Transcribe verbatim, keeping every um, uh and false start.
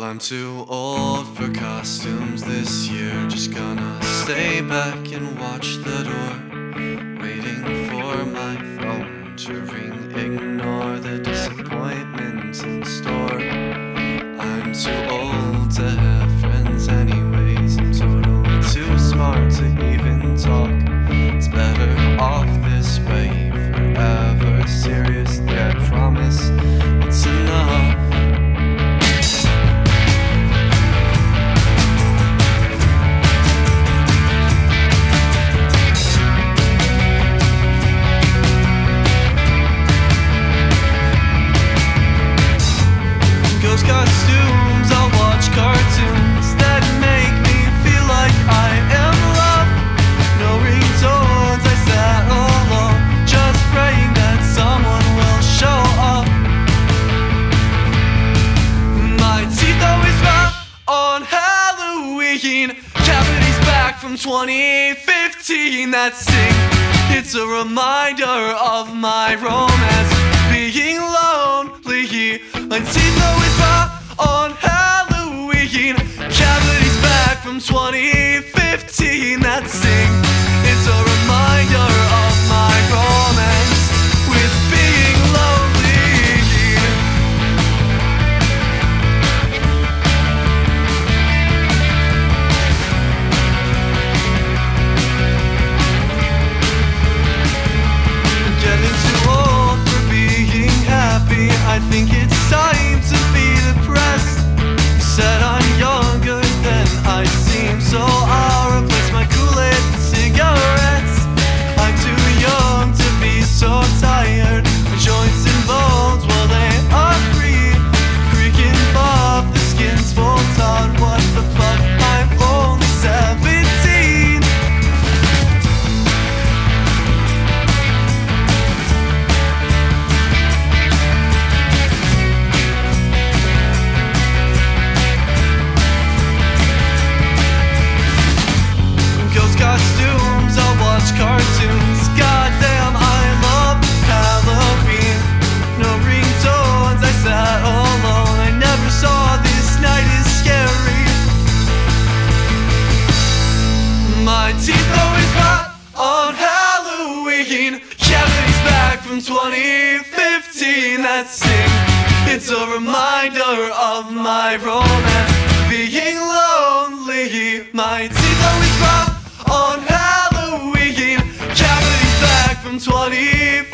I'm too old for costumes this year. Just gonna stay back and watch the door, waiting for my phone to ring. Ignore the disappointments in store. I'm too old to have friends anyways. I'm totally too smart to even talk. It's better off this way forever. Seriously, I promise it's enough. Ghost costumes, I'll watch cartoons that make me feel like I am loved. No ringtones, I sat alone, just praying that someone will show up. My teeth always rot on Halloween. Cavities back from twenty fifteen that sting. It's a reminder of my romance being lonely. My teeth always rot on Halloween. Cavities back from twenty fifteen that sting. It's a reminder of my romance with being lonely. Getting too old for being happy. I think it's time to be depressed. You said I'm younger than I seem, so I'll replace my Kool-Aid with cigarettes. I'm too young to be so tired. My joints and bones, well they are free. Creaking off, the skin's full taut. What the fuck, I'm only seventeen. Ghost costumes, I'll watch cartoons. Goddamn, I love Halloween. No ringtones, I sat alone. I never saw this night is scary. My teeth always rot on Halloween. Cavities back from twenty fifteen that sting. It's a reminder of my romance being lonely. My teeth always rot on Halloween. Cavities back from twenty